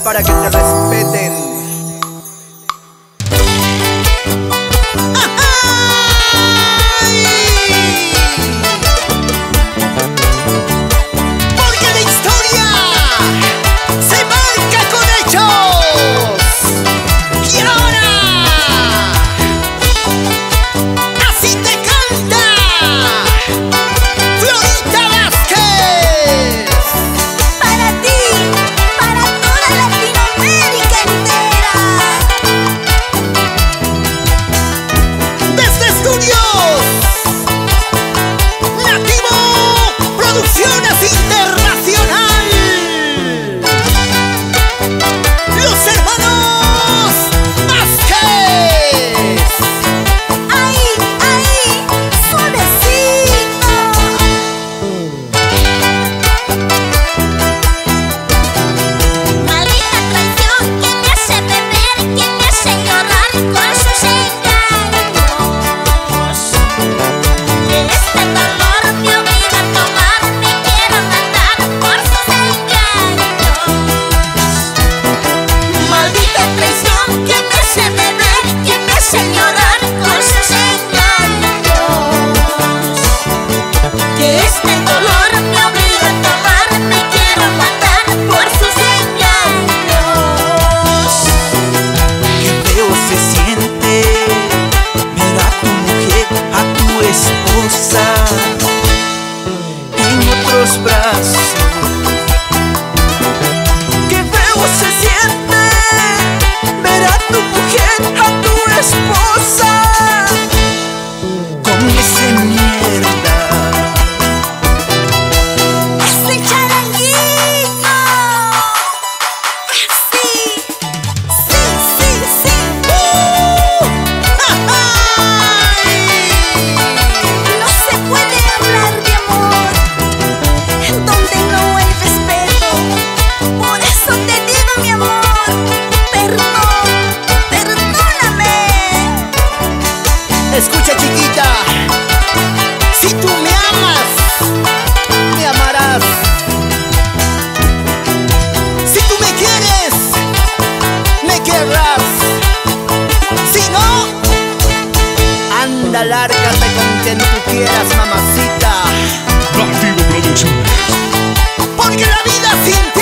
para que te respeten. En otros brazos, qué feo se siente ver a tu mujer, a tu esposa con ese mierda, ese charanguito. Sí, sí, sí, sí. No se puede hablar de amor donde no hay respeto. Por eso te digo, mi amor, perdón, perdóname. Escucha, chiquita, si tú me amas, me amarás. Si tú me quieres, me querrás. Si no, anda, lárgate con quien tú quieras, mamacita. Nativo Producciones. Porque la vida sin